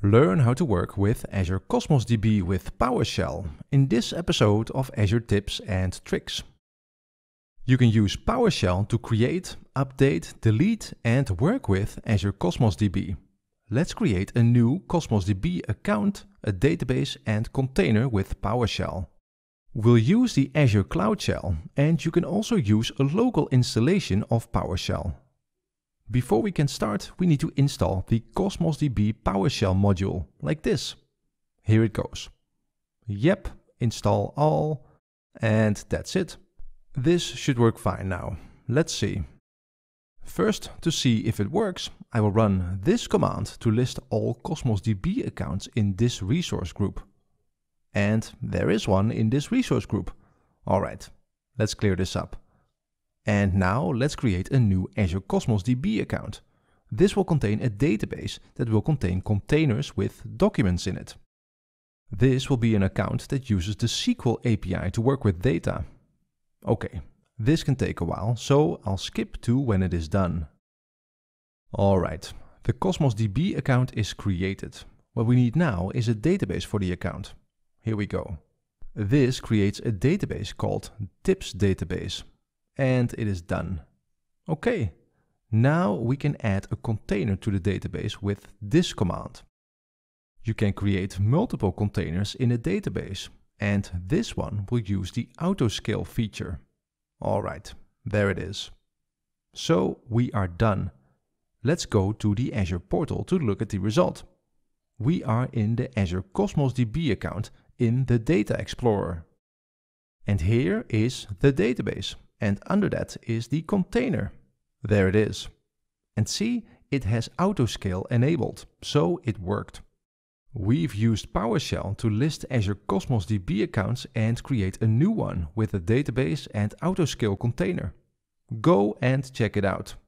Learn how to work with Azure Cosmos DB with PowerShell in this episode of Azure Tips and Tricks. You can use PowerShell to create, update, delete and work with Azure Cosmos DB. Let's create a new Cosmos DB account, a database and container with PowerShell. We'll use the Azure Cloud Shell, and you can also use a local installation of PowerShell. Before we can start, we need to install the Cosmos DB PowerShell module, like this. Here it goes. Yep, install all, and that's it. This should work fine now. Let's see. First, to see if it works, I will run this command to list all Cosmos DB accounts in this resource group. And there is one in this resource group. Alright, let's clear this up. And now let's create a new Azure Cosmos DB account. This will contain a database that will contain containers with documents in it. This will be an account that uses the SQL API to work with data. Okay, this can take a while, so I'll skip to when it is done. Alright, the Cosmos DB account is created. What we need now is a database for the account. Here we go. This creates a database called Tips Database. And it is done. Okay, now we can add a container to the database with this command. You can create multiple containers in a database, and this one will use the autoscale feature. Alright, there it is. So we are done. Let's go to the Azure portal to look at the result. We are in the Azure Cosmos DB account in the Data Explorer. And here is the database. And under that is the container. There it is. And see, it has autoscale enabled, so it worked. We've used PowerShell to list Azure Cosmos DB accounts and create a new one with a database and autoscale container. Go and check it out.